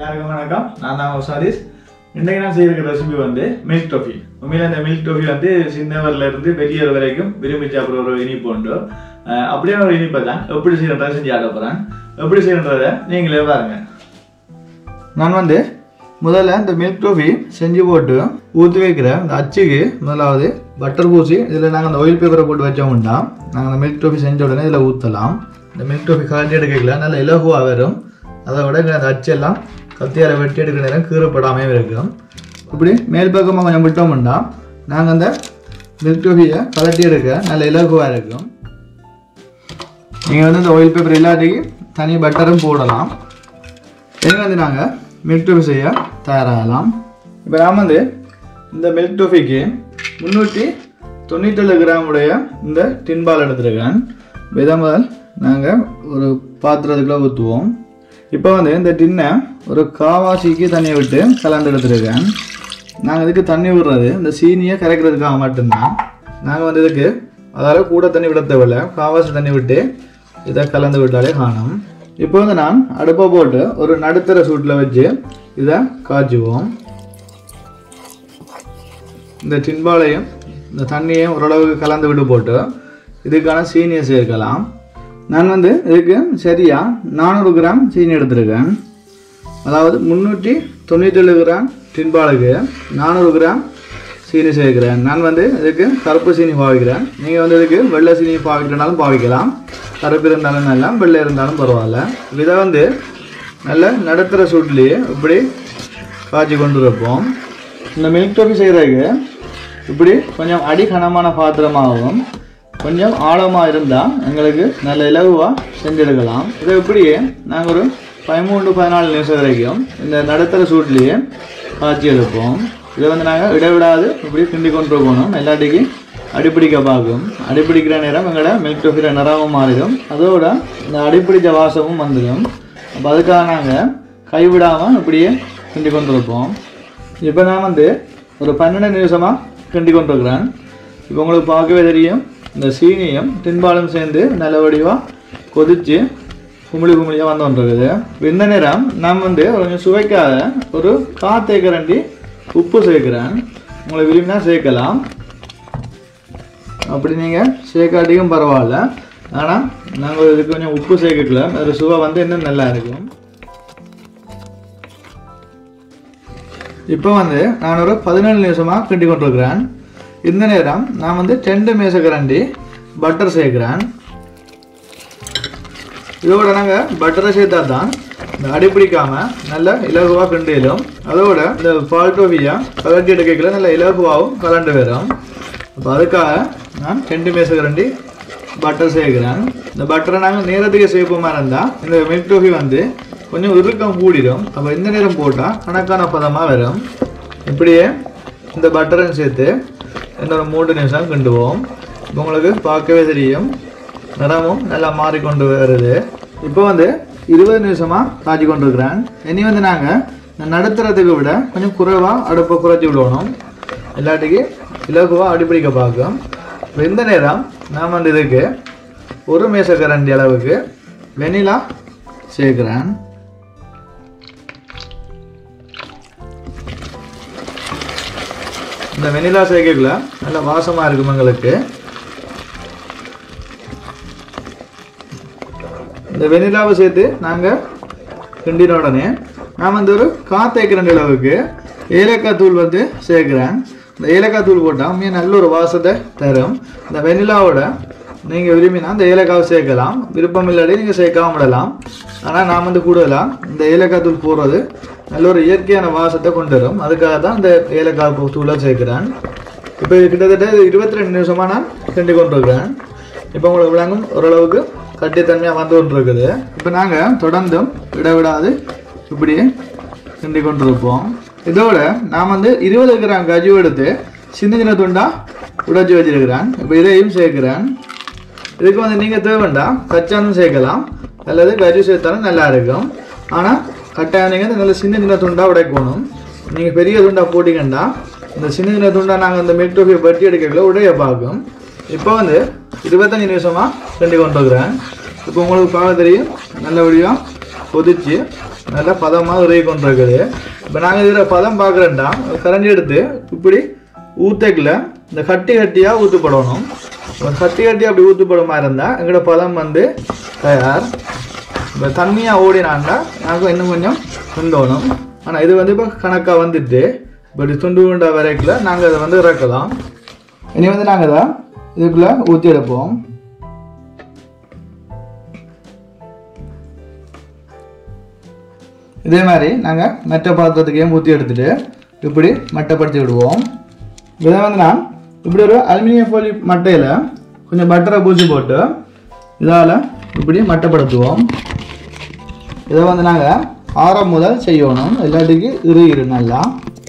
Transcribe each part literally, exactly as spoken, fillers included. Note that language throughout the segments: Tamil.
எல்லாருக்கும் வணக்கம். நான் தான் சாரீஸ். இன்றைக்கு நான் செய்திருக்கிற ரெசிபி வந்து மில்க் டோஃபி. உண்மையில அந்த மில்க் டோஃபி வந்து சின்னவர்ல இருந்து பெரியவர் வரைக்கும் விரும்பி சாப்பிட்ற ஒரு இனிப்பு உண்டு. அப்படியே ஒரு இனிப்பை தான் எப்படி செய்யறதா செஞ்சு ஆட போறேன். எப்படி செய்யறத நீங்களே பாருங்க. நான் வந்து முதல்ல இந்த மில்க் டோஃபி செஞ்சு போட்டு ஊற்றி வைக்கிற அந்த அச்சுக்கு முதலாவது பட்டர் பூசி இதில் நாங்கள் அந்த ஆயில் பேப்பரை போட்டு வச்சோம்னா நாங்கள் அந்த மில்க் டோஃபி செஞ்ச உடனே இதில் ஊற்றலாம். இந்த மில்க் டோஃபி கலட்டி எடுக்கல நல்ல இலகுவாக வரும். அதை விட அந்த அச்செல்லாம் கத்தியால் வெட்டி எடுக்கிற நேரம் கீறப்படாமல் இருக்கும். இப்படி மேல் பக்கமாக கொஞ்சம் விட்டோம்னா நாங்கள் அந்த மில்க் டோஃபியை கலட்டி எடுக்க நல்ல இலகுவாக இருக்கும். நீங்கள் வந்து இந்த ஆயில் பேப்பர் எல்லாத்தையும் தனி பட்டரும் போடலாம். இனி வந்து நாங்கள் மில்க் டோஃபி செய்ய தயாராகலாம். இப்போ நான் வந்து இந்த மில்க் டோஃபிக்கு முந்நூற்றி தொண்ணூற்றேழு கிராம் உடைய இந்த டின்பால் எடுத்துருக்கேன். இதை முதல் நாங்கள் ஒரு பாத்திரத்துக்குள்ள ஊற்றுவோம். இப்போ வந்து இந்த டின்னை ஒரு காவாசிக்கு தண்ணியை விட்டு கலந்து எடுத்துருக்கேன். நாங்கள் இதுக்கு தண்ணி விடுறது இந்த சீனியை கரைக்கிறதுக்காக மட்டும்தான். நாங்கள் வந்து இதுக்கு அதாவது கூட தண்ணி விட தேவையில்லை, காவாசி தண்ணி விட்டு இதை கலந்து விட்டாலே காணும். இப்போ வந்து நான் அடுப்பை போட்டு ஒரு நடுத்தர சூட்டில் வச்சு இதை காய்ச்சுவோம். இந்த டின்பாலையும் இந்த தண்ணியையும் ஓரளவுக்கு கலந்து விட்டு போட்டு இதுக்கான சீனியை சேர்க்கலாம். நான் வந்து இதுக்கு சரியா நானூறு கிராம் சீனி எடுத்துருக்கேன். அதாவது முந்நூற்றி தொண்ணூற்றேழு கிராம் டின்பாலுக்கு நானூறு கிராம் சீனி சேர்க்கிறேன். நான் வந்து இதுக்கு கருப்பு சீனி பாவிக்கிறேன். நீங்கள் வந்து இதுக்கு வெள்ளை சீனி பாவிக்கிறனாலும் பாவிக்கலாம். கருப்பு இருந்தாலும் நல்லா, வெள்ளை இருந்தாலும் பரவாயில்ல. இதை வந்து நல்ல நடுத்தர சூட்லேயே இப்படி காய்ச்சி கொண்டு இருப்போம். இந்த மில்க் டோஃபி செய்கிறதுக்கு இப்படி கொஞ்சம் அடிகனமான பாத்திரமாகவும் கொஞ்சம் ஆழமாக இருந்தால் எங்களுக்கு நல்ல இலகுவாக செஞ்செடுக்கலாம். இதை இப்படியே நாங்கள் ஒரு பதிமூணு பதினாலு நிமிஷம் வரைக்கும் இந்த நடுத்தர சூட்லேயே காய்ச்சி எடுப்போம். இதை வந்து நாங்கள் இடைவிடாது இப்படி கிண்டி கொண்டு போகணும். எல்லாட்டிக்கும் அடிப்பிடிக்க பார்க்கும். அடிப்பிடிக்கிற நேரம் எங்களோட மில்க் டோஃபியில் நிறமும் மாறிடும். அதோட இந்த அடிப்பிடிச்ச வாசமும் வந்துடும். அப்போ அதுக்காக நாங்கள் கைவிடாமல் இப்படியே கிண்டி கொண்டு இருப்போம். இப்போ நான் வந்து ஒரு பன்னெண்டு நிமிஷமாக கிண்டி கொண்டு இருக்கிறேன். இப்போ உங்களுக்கு பார்க்கவே தெரியும் இந்த சீனியும் டின்பாலும் சேர்ந்து நல்ல வடிவாக கொதித்து குமிழி குமிழியாக வந்து கொண்டிருக்குது. இந்த நேரம் நான் வந்து கொஞ்சம் சுவைக்காத ஒரு கால் தேக்கரண்டி உப்பு சேர்க்குறேன். உங்களை விரும்பினா சேர்க்கலாம். அப்படி நீங்கள் சேர்க்காட்டியும் பரவாயில்ல. ஆனால் நாங்கள் இதுக்கு கொஞ்சம் உப்பு சேர்க்கல. அது சுவை வந்து இன்னும் நல்லா இருக்கும். இப்போ வந்து நான் ஒரு பதினேழு நிமிஷமாக கிண்டி கொண்டிருக்கிறேன். இந்த நேரம் நான் வந்து ரெண்டு மேசக்கரண்டி பட்டர் சேர்க்கிறேன். இதோட நாங்கள் பட்டரை சேர்த்தா தான் இந்த அடிப்பிடிக்காமல் நல்ல இலகுவாக கிண்டிலும் அதோட இந்த பால் டோஃபியா கலட்டி எடுக்கல நல்ல இலகுவாகவும் கலண்டு வரும். அப்போ அதுக்காக நான் ரெண்டு மேசக்கரண்டி பட்டர் சேர்க்கிறேன். இந்த பட்டரை நாங்கள் நேரத்துக்கு சேர்ப்போமா இருந்தால் இந்த மில்க் டோஃபி வந்து கொஞ்சம் இறுக்கம் கூடிடும். அப்போ இந்த நேரம் போட்டால் கணக்கான பதமாக வரும். இப்படியே இந்த பட்டரையும் சேர்த்து இன்னொரு மூன்று நிமிஷம் கிண்டுவோம். உங்களுக்கு பார்க்கவே தெரியும் நிறமும் நல்லா மாறிக்கொண்டு வருது. இப்போ வந்து இருபது நிமிஷமாக காய்ச்சி கொண்டு இருக்கிறேன். இனி வந்து நாங்கள் நடுத்தரத்துக்கு விட கொஞ்சம் குறைவாக அடுப்பை குறைச்சி விடணும். எல்லாத்துக்கும் இலகுவாக அடிப்பிடிக்க பார்க்கும். இப்போ இந்த நேரம் நான் வந்து இதுக்கு ஒரு மேசக்கரண்டி அளவுக்கு வெனிலா சேர்க்குறேன். இந்த வெனிலா சேர்க்கல நல்ல வாசமாக இருக்கும் எங்களுக்கு. இந்த வெனிலாவை சேர்த்து நாங்கள் கிண்டின உடனே நான் வந்து ஒரு காத்தேக்கு ரெண்டு அளவுக்கு ஏலக்காய் தூள் வந்து சேர்க்குறேன். இந்த ஏலக்காய் தூள் போட்டால் உண்மையாக நல்ல ஒரு வாசத்தை தரும். இந்த வெனிலாவோட நீங்கள் விரும்பினா இந்த ஏலக்காவை சேர்க்கலாம். விருப்பம் இல்லாட்டி நீங்கள் சேர்க்காம விடலாம். ஆனால் நான் வந்து கூடுதலாக இந்த ஏலக்காய் தூள் போடுறது நல்ல ஒரு இயற்கையான வாசத்தை கொண்டு வரும். அதுக்காக தான் இந்த ஏலக்காய் தூளை சேர்க்குறேன். இப்போ கிட்டத்தட்ட இருபத்தி ரெண்டு நிமிஷமாக நான் கிண்டி கொண்டு இருக்கிறேன். இப்போ உங்களுக்கு விளங்கும் ஓரளவுக்கு கட்டித்தன்மையாக வந்து கொண்டு இருக்குது. இப்போ நாங்கள் தொடர்ந்தும் விட விடாது இப்படியே கிண்டி கொண்டு இருப்போம். இதோட நான் வந்து இருபது கிராம் கஜு எடுத்து சின்ன சின்ன துண்டாக உடைச்சி வச்சிருக்கிறேன். இப்போ இதையும் சேர்க்குறேன். இதுக்கு வந்து நீங்கள் தேவைண்டா கச்சானும் சேர்க்கலாம் அல்லது கஜு சேர்த்தாலும் நல்லா இருக்கும். ஆனால் கட்டாயம் நீங்கள் நல்ல சின்ன சின்ன துண்டாக உடைக்கணும். நீங்கள் பெரிய துண்டாக போட்டிங்கன்னா இந்த சின்ன சின்ன துண்டாக நாங்கள் இந்த மில்க் டோஃபியை பட்டி எடுக்கல உடைய பார்க்கும். இப்போ வந்து இருபத்தஞ்சி நிமிஷமாக கிண்டி கொண்டு இருக்கிறேன். இப்போ உங்களுக்கு பார்க்க தெரியும் நல்லபடியாக கொதிச்சு நல்லா பதமாக உருகி கொண்டு இருக்குது. இப்போ நாங்கள் இதில் பதம் பார்க்குறேன்டா கரண்டி எடுத்து இப்படி ஊற்றக்கில் இந்த கட்டி கட்டியாக ஊற்றப்படணும். கட்டி கட்டி அப்படி ஊற்றப்பட மாதிரி இருந்தால் எங்களோட பதம் வந்து தயார். இப்போ தண்ணியாக ஓடினாண்டா நாங்கள் இன்னும் கொஞ்சம் துண்டணும். ஆனால் இது வந்து இப்போ கணக்காக வந்துட்டு இப்படி துண்டு உண்டா வரைக்குள்ள நாங்கள் அதை வந்து இறக்கலாம். இனி வந்து நாங்கள் தான் இதுக்குள்ளே ஊற்றி எடுப்போம். இதே மாதிரி நாங்கள் மெட்டை பாத்திரத்துக்கே ஊற்றி எடுத்துகிட்டு இப்படி மட்டைப்படுத்தி விடுவோம். இதை வந்து நான் இப்படி ஒரு அலுமினியம் ஃபோலி மட்டையில் கொஞ்சம் பட்டரை பூசி போட்டு இதால் இப்படி மட்டைப்படுத்துவோம். இதை வந்து நாங்கள் ஆரம் முதல் செய்யணும். எல்லாத்துக்கும் இரு நல்லா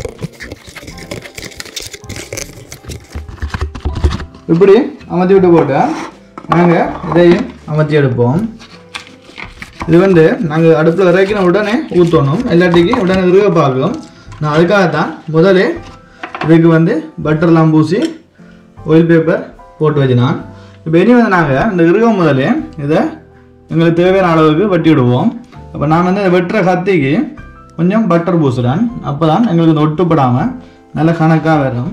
இப்படி அமர்த்தி விட்டு போட்டு நாங்கள் இதையும் அமர்த்தி எடுப்போம். இது வந்து நாங்கள் அடுப்பில் இறக்கின உடனே ஊற்றணும். எல்லாத்துக்கும் உடனே இருக பார்க்கும். நான் அதுக்காகத்தான் முதலே இதுக்கு வந்து பட்டர்லாம் பூசி ஆயில் பேப்பர் போட்டு வச்சுனான். இப்போ இனி வந்து நாங்கள் இந்த இருகம் முதலே இதை எங்களுக்கு தேவையான அளவுக்கு வெட்டி விடுவோம். அப்போ நான் வந்து வெட்டுற கத்திக்கு கொஞ்சம் பட்டர் பூசுகிறேன். அப்போ தான் எங்களுக்கு இந்த ஒட்டுப்படாமல் நல்ல கணக்காக வரும்.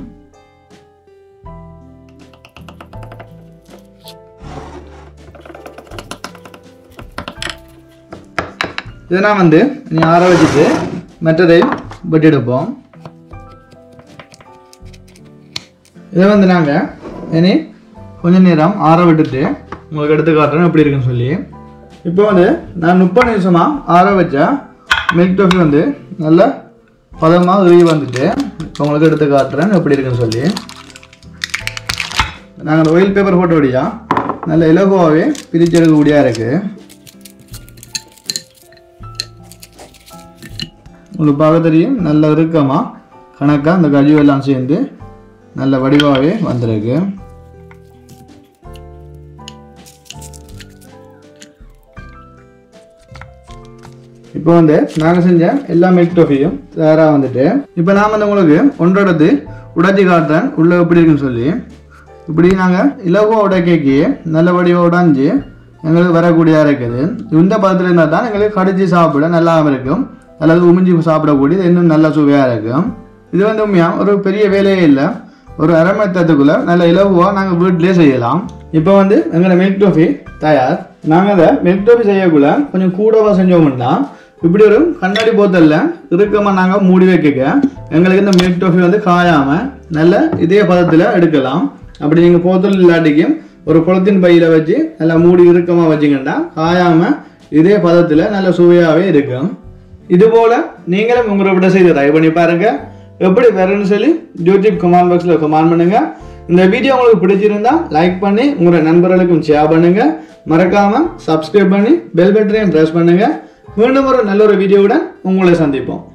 இதெல்லாம் வந்து இனி ஆற வச்சுட்டு மற்றதையும் வெட்டி எடுப்போம். இதை வந்து நாங்கள் இனி கொஞ்சம் நேரம் ஆற விட்டுட்டு உங்களுக்கு எடுத்து காட்டுறேன் எப்படி இருக்குன்னு சொல்லி. இப்போ வந்து நான் முப்பது நிமிஷமாக ஆற வச்ச மில்க் டோஃபி வந்து நல்லா பதமாக உருகி வந்துட்டு இப்போ உங்களுக்கு எடுத்து காட்டுறேன் எப்படி இருக்குன்னு சொல்லி. நாங்கள் ஆயில் பேப்பர் போட்டபடியா நல்ல இலகுவாகவே பிரித்து எடுக்கக்கூடியா இருக்குது. உங்களுக்கு பார்க்க தெரியும் நல்ல இறுக்கமாக கணக்காக அந்த கழிவெல்லாம் சேர்ந்து நல்ல வடிவாகவே வந்திருக்கு. இப்போ வந்து நாங்கள் செஞ்ச எல்லா மில்க் டோஃபியும் தயாராக வந்துட்டு இப்போ நான் வந்து உங்களுக்கு ஒன்றோடது உடைச்சி காட்டுறேன் உள்ளே எப்படி இருக்குன்னு சொல்லி. இப்படி நாங்கள் இலகுவாக உடைக்கி நல்ல வடிவாக உடைஞ்சி எங்களுக்கு வரக்கூடியதாக இருக்குது. இந்த பதத்தில் இருந்தால் தான் எங்களுக்கு கடிச்சு சாப்பிட நல்லா இருக்கும். அல்லது உமிஞ்சி சாப்பிடக்கூடியது இன்னும் நல்ல சுவையாக இருக்கும். இது வந்து உண்மையாக ஒரு பெரிய வேலையே இல்லை. ஒரு அரை மணி நேரத்துக்குள்ளே நல்ல இலகுவாக நாங்கள் வீட்டிலே செய்யலாம். இப்போ வந்து எங்களோட மில்க் டோஃபி தயார். நாங்கள் அதை மில்க் டோஃபி செய்யக்குள்ள கொஞ்சம் கூடவா செஞ்சோம்னா இப்படி ஒரு கண்ணாடி போத்தலில் இறுக்கமாக நாங்கள் மூடி வைக்க எங்களுக்கு இந்த மில்க் டோஃபி வந்து காயாமல் நல்ல இதே பதத்தில் எடுக்கலாம். அப்படி நீங்கள் போத்தல் இல்லாட்டிக்கும் ஒரு குளத்தின் பையில் வச்சு நல்லா மூடி இறுக்கமாக வச்சிங்கன்னா காயாமல் இதே பதத்தில் நல்ல சுவையாகவே இருக்கும். இதுபோல் நீங்களும் உங்களை விட செய்து ட்ரை பண்ணி பாருங்கள். எப்படி வரும்னு சொல்லி யூடியூப் கமெண்ட் பாக்ஸில் கமெண்ட் பண்ணுங்கள். இந்த வீடியோ உங்களுக்கு பிடிச்சிருந்தா லைக் பண்ணி உங்களோட நண்பர்களுக்கும் ஷேர் பண்ணுங்கள். மறக்காமல் சப்ஸ்கிரைப் பண்ணி பெல் பட்டனையும் ப்ரெஸ் பண்ணுங்கள். மீண்டும் ஒரு நல்ல ஒரு வீடியோவுடன் உங்களை சந்திப்போம்.